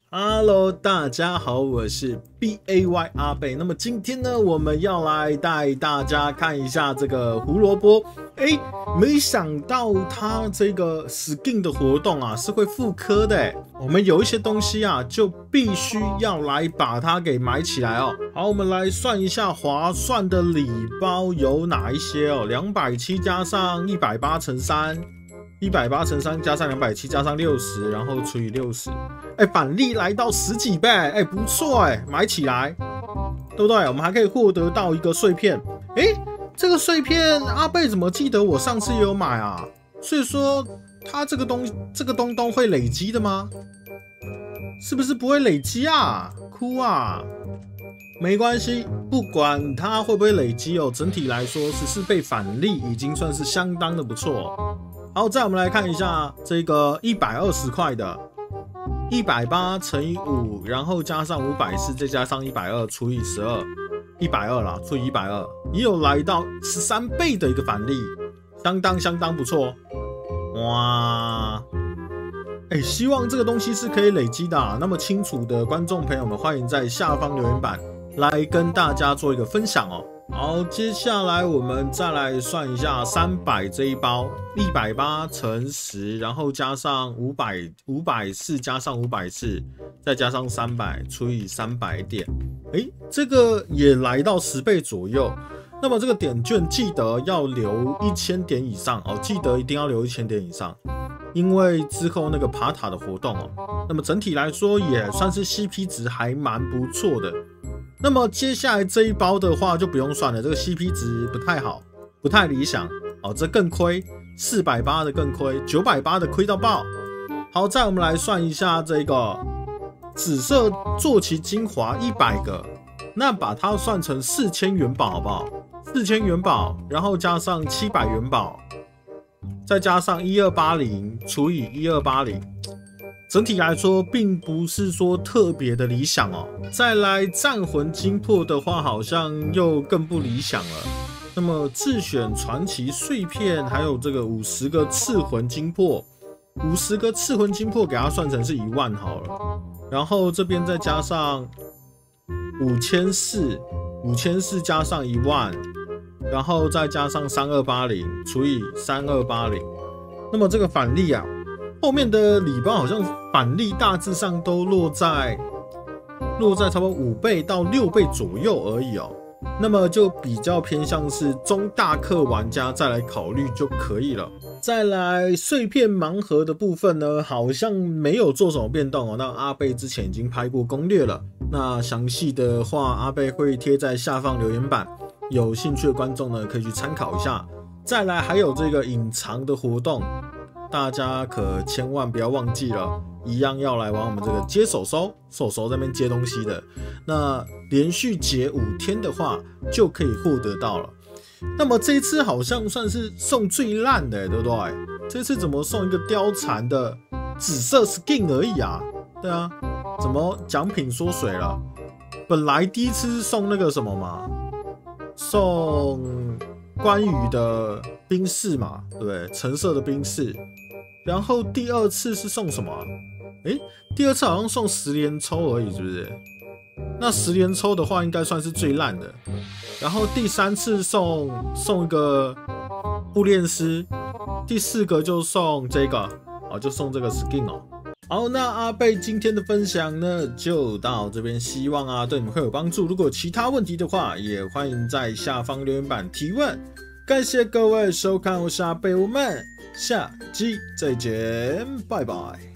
Hello， 大家好，我是 BAY 阿贝。那么今天呢，我们要来带大家看一下这个胡萝卜。没想到它这个 skin 的活动啊是会复刻的。我们有一些东西啊，就必须要来把它给买起来哦。好，我们来算一下划算的礼包有哪一些哦。270加上180乘3。180乘3加上270加上60，然后除以60，返利来到10几倍，不错买起来，对不对？我们还可以获得到一个碎片，这个碎片阿贝怎么记得我上次也有买啊？所以说它这个东东会累积的吗？是不是不会累积啊？哭啊！没关系，不管它会不会累积哦，整体来说14倍返利已经算是相当的不错。好，再我们来看一下这个120块的180乘以5，然后加上540，再加上120除以12，120啦，除以120，也有来到13倍的一个返利，相当不错。哇！希望这个东西是可以累积的啊。那么清楚的观众朋友们，欢迎在下方留言板来跟大家做一个分享哦。好，接下来我们再来算一下300这一包，180乘10，然后加上540加上540，再加上300除以300点，这个也来到10倍左右。那么这个点券记得要留1000点以上哦，记得一定要留1000点以上，因为之后那个爬塔的活动哦。那么整体来说也算是 CP 值还蛮不错的。那么接下来这一包的话就不用算了，这个 CP 值不太好，不太理想哦，这更亏，480的更亏，980的亏到爆。好，再我们来算一下这个紫色坐骑精华100个，那把它算成4000元宝好不好？4000元宝，然后加上700元宝，再加上1280除以1280。整体来说并不是说特别的理想哦。再来战魂精魄的话好像又更不理想了。那么自选传奇碎片还有这个50个赤魂精魄，50个赤魂精魄给它算成是1万好了，然后这边再加上5400加上1万，然后再加上3280除以3280，那么这个返利啊，后面的礼包好像返利大致上都落在差不多5倍到6倍左右而已哦。那么就比较偏向是中大氪玩家再来考虑就可以了。再来碎片盲盒的部分呢，好像没有做什么变动哦。那阿贝之前已经拍过攻略了，那详细的话阿贝会贴在下方留言板，有兴趣的观众呢可以去参考一下。再来还有这个隐藏的活动，大家可千万不要忘记了，一样要来玩我们这个接手手这边接东西的。那连续结5天的话，就可以获得到了。那么这一次好像算是送最烂的，对不对？这次怎么送一个貂蝉的紫色 skin 而已啊？对啊，怎么奖品缩水了？本来第一次是送那个什么嘛，送关羽的兵士嘛，对不对？橙色的兵士。然后第二次是送什么啊？第二次好像送10连抽而已，是不是？那10连抽的话，应该算是最烂的。然后第3次送一个步练师，第4个就送这个，就送这个 skin 哦。好，那阿贝今天的分享呢，就到这边，希望啊对你们会有帮助。如果有其他问题的话，也欢迎在下方留言板提问。感谢各位收看，我是阿贝，我们下期再见，拜拜。